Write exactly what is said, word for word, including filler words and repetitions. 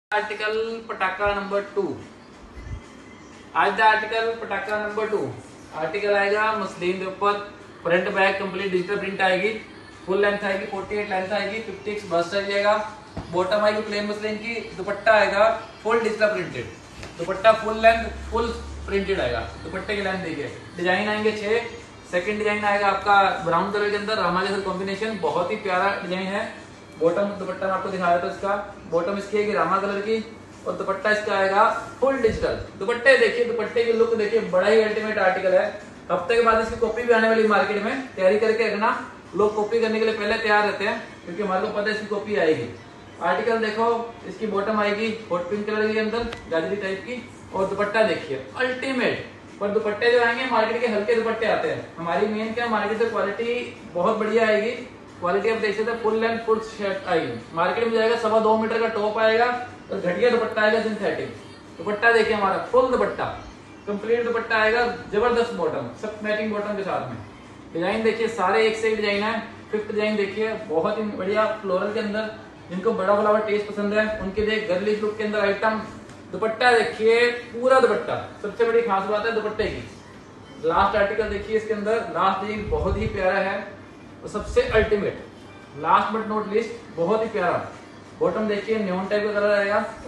Article पटाका number two. आज the article पटाका नंबर टू आर्टिकल आएगा मसलिन के ऊपर। Front back complete digital print आएगी। फुल लेंथ आएगी अड़तालीस लेंथ आएगी, छप्पन बस्ट आएगा। बॉटम आएगी प्लेन मसलिन की। दुपट्टा आएगा full digital printed. Dupatta full length full printed आएगा। दुपट्टे की लेंथ देखिए। डिजाइन आएंगे छह। सेकंड डिजाइन आएगा आपका ब्राउन कलर के अंदर रामा के साथ कॉम्बिनेशन, बहुत ही प्यारा डिजाइन है। बॉटम दुपट्टा मैं आपको दिखाया था, इसका बॉटम इसकी है रामा कलर की और दुपट्टा इसका आएगा फुल डिजिटल। दुपट्टे देखिए, दुपट्टे की लुक देखिए, बड़ा ही अल्टीमेट आर्टिकल है। हफ्ते के बाद इसकी कॉपी भी आने वाली मार्केट में, तैयारी करके रखना। लोग कॉपी करने के लिए पहले तैयार रहते हैं क्योंकि हमारे को पता है इसकी कॉपी आएगी। आर्टिकल देखो, इसकी बॉटम आएगी हॉट पिंक कलर के अंदर गाजरी टाइप की और दुपट्टा देखिए अल्टीमेट। पर दुपट्टे जो आएंगे मार्केट के हल्के दुपट्टे आते हैं। हमारी मेन क्या मार्केट से क्वालिटी बहुत बढ़िया आएगी। क्वालिटी आप देख सकते हैं, फुल लेंथ फुल शर्ट आएगी। मार्केट में जाएगा सवा दो मीटर का टॉप आएगा और घटिया दुपट्टा आएगा सिंथेटिक। दुपट्टा देखिए हमारा फुल दुपट्टा कंप्लीट दुपट्टा आएगा, जबरदस्त बॉटम, सब मैचिंग बॉटम के साथ में। डिजाइन देखिए सारे एक से एक डिजाइन है। फिफ्थ डिजाइन देखिए बहुत ही बढ़िया फ्लोरल के अंदर, जिनको बड़ा फ्लावर टेस्ट पसंद है उनके लिए गर्लिश लुक के अंदर आइटम। दुपट्टा देखिए पूरा दुपट्टा, सबसे बड़ी खास बात है दुपट्टे की। लास्ट आर्टिकल देखिए, इसके अंदर लास्ट डिजाइन बहुत ही प्यारा है और सबसे ultimate, last but not least बहुत ही प्यारा। बॉटम देखिए न्योन टाइप का कलर आएगा।